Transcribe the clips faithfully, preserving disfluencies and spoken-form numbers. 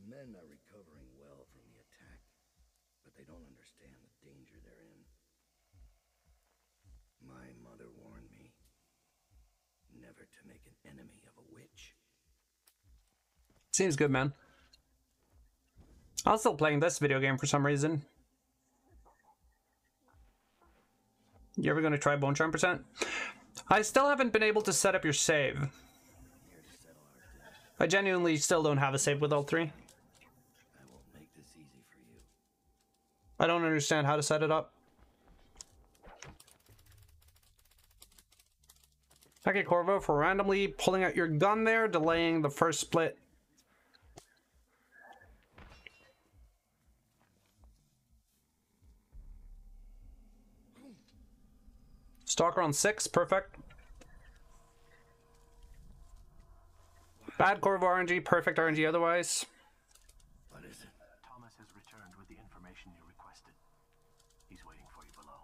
The men are recovering well from the attack, but they don't understand the danger they're in. My mother warned me never to make an enemy of a witch. Seems good, man. I'm still playing this video game for some reason. You ever gonna try Bone Charm percent? I still haven't been able to set up your save. I genuinely still don't have a save with all three. I won't make this easy for you. I don't understand how to set it up. Okay, Corvo, for randomly pulling out your gun there, delaying the first split. Stalker on six, perfect. Bad Corvo R N G, perfect R N G otherwise. What is it? Thomas has returned with the information you requested. He's waiting for you below.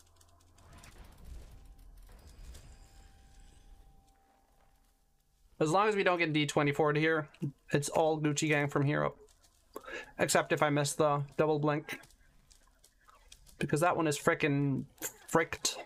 As long as we don't get D twenty-four here, it's all Gucci Gang from here up. Except if I miss the double blink. Because that one is frickin' fricked.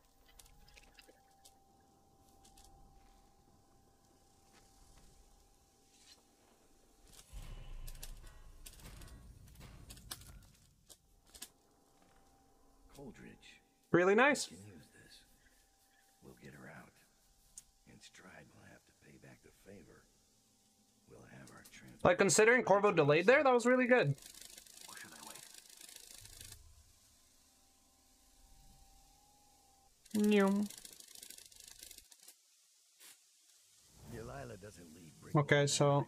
Coldridge. Really nice. Can use this. We'll get her out. And Stride will have to pay back the favor. We'll have our trans- Like, considering Corvo delayed there, that was really good. Or should I wait? Nyum. Delilah doesn't leave Brick Okay, so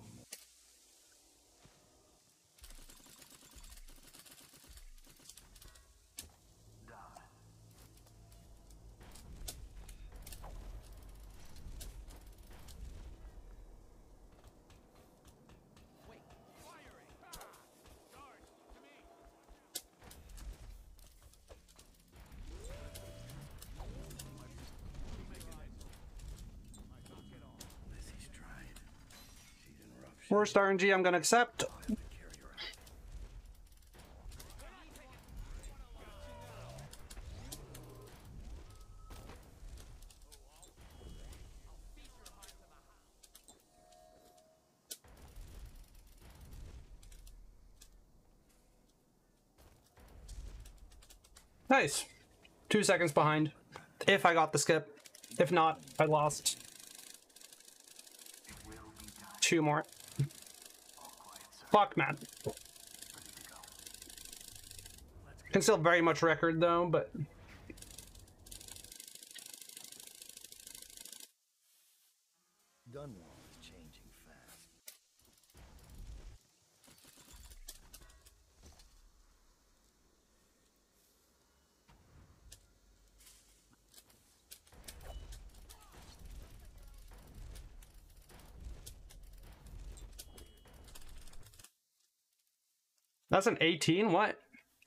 Down. Lizzie Stride. She's in rough shape. worst R N G I'm gonna accept. I'll have to carry her out. Nice. Two seconds behind. If I got the skip. If not, I lost. Two more. Fuck, man. Can still very much record though, but Dunwall is changing fast. that's an eighteen. What?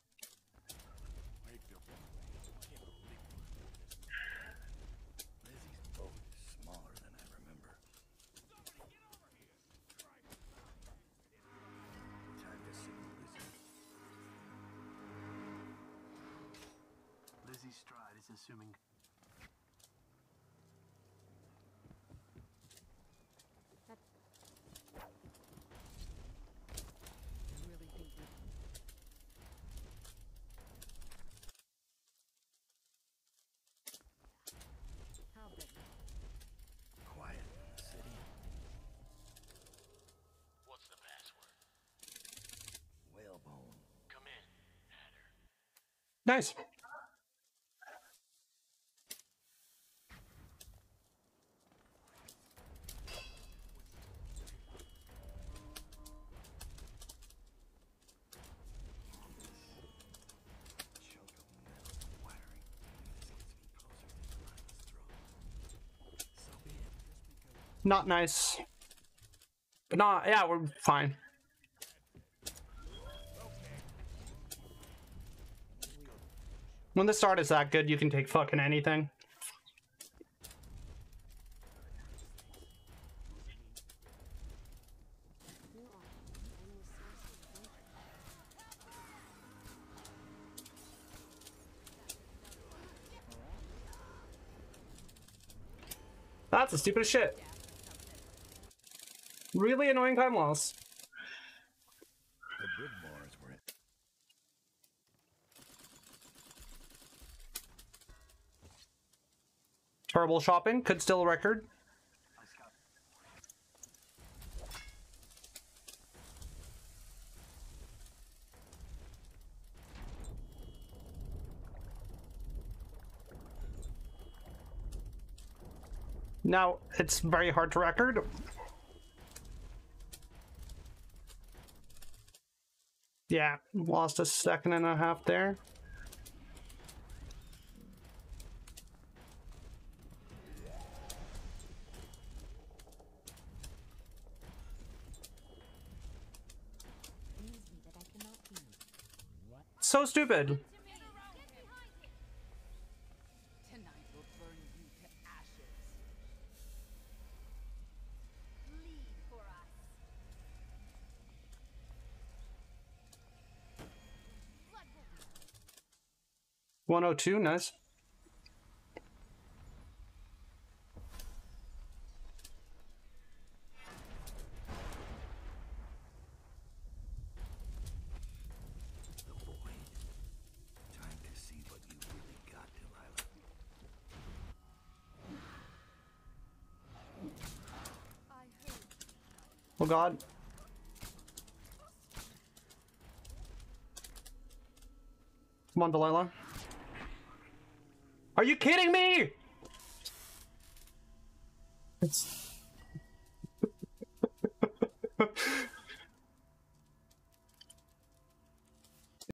Lizzie's boat is smaller than I remember. Time to signal Lizzie. Lizzie Stride is assuming. Quiet in the city. What's the password? Whalebone. Come in, Hatter. Nice. Chunk of metal wiring. This gets me closer to Delilah's throat. So be it. Just because Not nice. But not, yeah, we're fine. When the start is that good, you can take fucking anything. That's the stupidest shit. Really annoying time loss. The good bars were at Terrible shopping. Could steal a record. I scout. Now, it's very hard to record. Yeah, lost a second and a half there. So stupid. Tonight will burn you to ashes. Lead for us. one oh two, nice. the void. Time to see what you really got, Delilah. I heard. Oh god. Come on, Delilah. Are you kidding me? It's